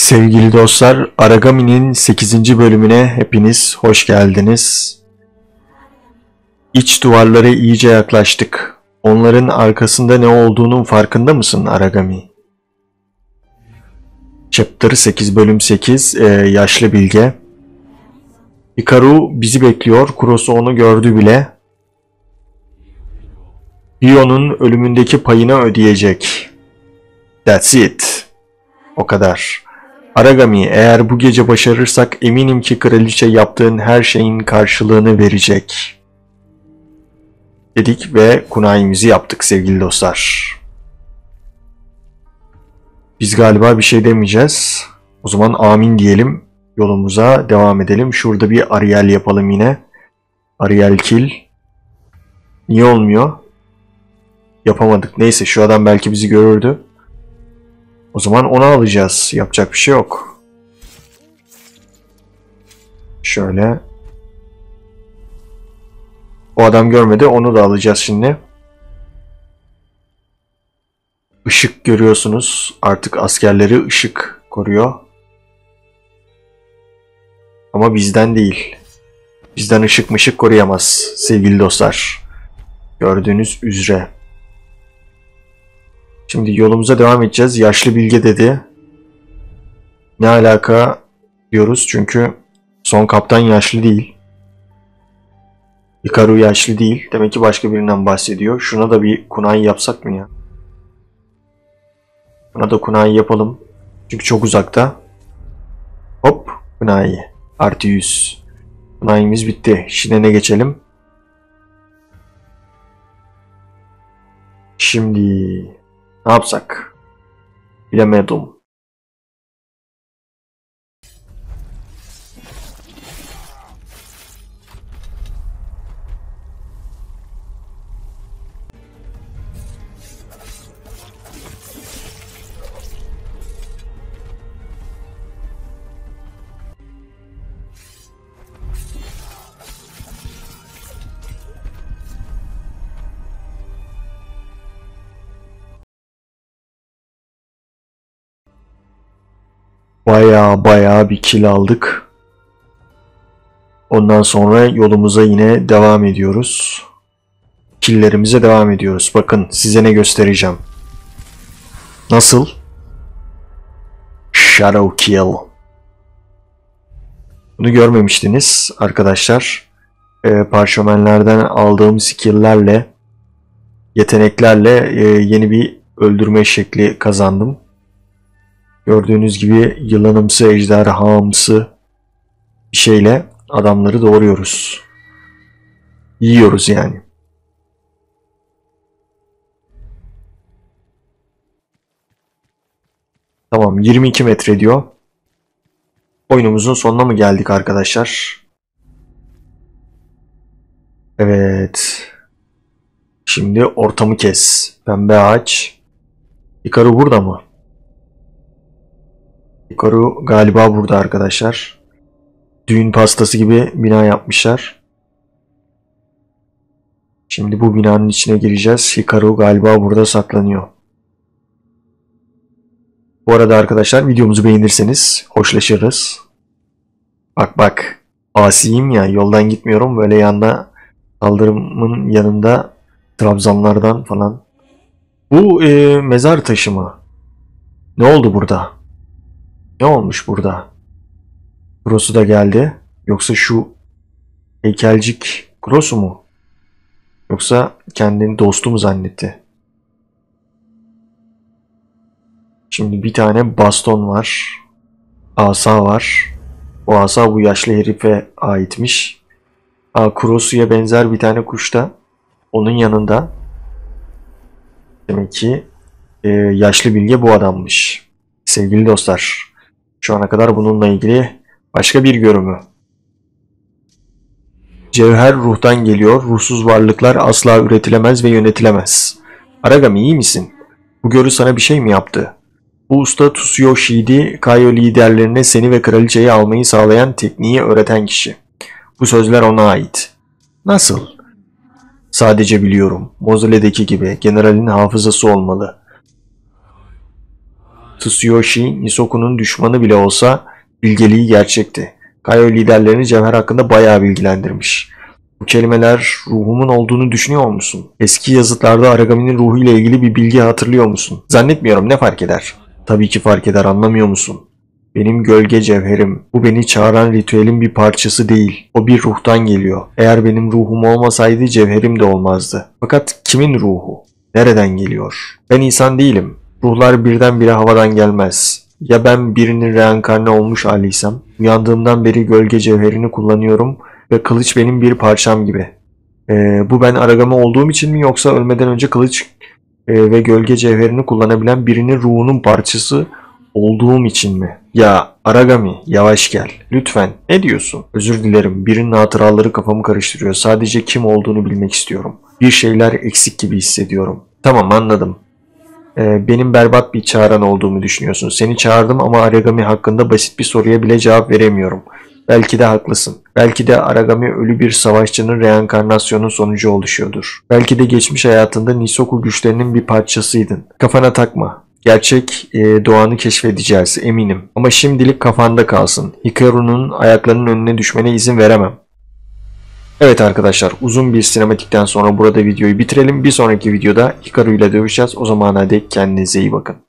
Sevgili dostlar, Aragami'nin 8. bölümüne hepiniz hoş geldiniz. İç duvarlara iyice yaklaştık. Onların arkasında ne olduğunun farkında mısın Aragami? Chapter 8 bölüm 8 Yaşlı Bilge. Hikaru bizi bekliyor. Kurosu onu gördü bile. Rio'nun ölümündeki payını ödeyecek. That's it. O kadar. Aragami, eğer bu gece başarırsak eminim ki kraliçe yaptığın her şeyin karşılığını verecek. Dedik ve kunai'mizi yaptık sevgili dostlar. Biz galiba bir şey demeyeceğiz. O zaman amin diyelim. Yolumuza devam edelim. Şurada bir Ariel yapalım yine. Ariel kill. Niye olmuyor? Yapamadık. Neyse, şu adam belki bizi görürdü. O zaman onu alacağız. Yapacak bir şey yok. Şöyle. O adam görmedi. Onu da alacağız şimdi. Işık görüyorsunuz. Artık askerleri ışık koruyor. Ama bizden değil. Bizden ışık mışık koruyamaz sevgili dostlar. Gördüğünüz üzere. Şimdi yolumuza devam edeceğiz. Yaşlı Bilge dedi. Ne alaka diyoruz çünkü son kaptan yaşlı değil. Hikaru yaşlı değil. Demek ki başka birinden bahsediyor. Şuna da bir kunai yapsak mı ya? Buna da kunai yapalım. Çünkü çok uzakta. Hop, kunai. Artı 100. Kunai'miz bitti. Şine'ne geçelim. Şimdi ne yapsak? Bilemedim. Baya bir kill aldık. Ondan sonra yolumuza yine devam ediyoruz. Killlerimize devam ediyoruz. Bakın size ne göstereceğim. Nasıl? Shadow kill. Bunu görmemiştiniz arkadaşlar. Parşömenlerden aldığım skill'lerle, yeteneklerle yeni bir öldürme şekli kazandım. Gördüğünüz gibi yılanımsı, ejderhamsı bir şeyle adamları doğruyoruz. Yiyoruz yani. Tamam, 22 metre diyor. Oyunumuzun sonuna mı geldik arkadaşlar? Evet. Şimdi ortamı kes. Pembe ağaç. Hikaru burada mı? Hikaru galiba burada arkadaşlar. Düğün pastası gibi bina yapmışlar. Şimdi bu binanın içine gireceğiz. Hikaru galiba burada saklanıyor. Bu arada arkadaşlar videomuzu beğenirseniz hoşlaşırız. Bak. Asiyim ya, yoldan gitmiyorum. Böyle yanda, kaldırımın yanında trabzanlardan falan. Bu mezar taşı mı? Ne oldu burada? Ne olmuş burada? Kurosu da geldi. Yoksa şu heykelcik Kurosu mu? Yoksa kendini dostu mu zannetti? Şimdi bir tane baston var. Asa var. O asa bu yaşlı herife aitmiş. Kurosu'ya benzer bir tane kuş da onun yanında. Demek ki yaşlı bilge bu adammış. Sevgili dostlar, şu ana kadar bununla ilgili başka bir görümü. Cevher ruhtan geliyor. Ruhsuz varlıklar asla üretilemez ve yönetilemez. Aragami, iyi misin? Bu görü sana bir şey mi yaptı? Bu usta Tsuyoshide Kaio liderlerine seni ve kraliçeyi almayı sağlayan tekniği öğreten kişi. Bu sözler ona ait. Nasıl? Sadece biliyorum. Mozole'deki gibi generalin hafızası olmalı. Tsuyoshi, Nisoku'nun düşmanı bile olsa bilgeliği gerçekti. Kaio liderlerini Cevher hakkında bayağı bilgilendirmiş. Bu kelimeler ruhumun olduğunu düşünüyor musun? Eski yazıtlarda Aragami'nin ruhu ile ilgili bir bilgi hatırlıyor musun? Zannetmiyorum, ne fark eder? Tabii ki fark eder, anlamıyor musun? Benim gölge cevherim. Bu beni çağıran ritüelin bir parçası değil. O bir ruhtan geliyor. Eğer benim ruhum olmasaydı cevherim de olmazdı. Fakat kimin ruhu? Nereden geliyor? Ben insan değilim. Ruhlar birdenbire havadan gelmez. Ya ben birinin reenkarne olmuş haliysem? Uyandığımdan beri gölge cevherini kullanıyorum ve kılıç benim bir parçam gibi. Bu ben Aragami olduğum için mi, yoksa ölmeden önce kılıç ve gölge cevherini kullanabilen birinin ruhunun parçası olduğum için mi? Ya Aragami, yavaş gel. Lütfen. Ne diyorsun? Özür dilerim. Birinin hatıraları kafamı karıştırıyor. Sadece kim olduğunu bilmek istiyorum. Bir şeyler eksik gibi hissediyorum. Tamam, anladım. Benim berbat bir çağıran olduğumu düşünüyorsun. Seni çağırdım ama Aragami hakkında basit bir soruya bile cevap veremiyorum. Belki de haklısın. Belki de Aragami ölü bir savaşçının reenkarnasyonun sonucu oluşuyordur. Belki de geçmiş hayatında Nisoku güçlerinin bir parçasıydın. Kafana takma. Gerçek doğanı keşfedeceğiz, eminim. Ama şimdilik kafanda kalsın. Hikaru'nun ayaklarının önüne düşmene izin veremem. Evet arkadaşlar, uzun bir sinematikten sonra burada videoyu bitirelim. Bir sonraki videoda Hikaru ile dövüşeceğiz. O zamana dek kendinize iyi bakın.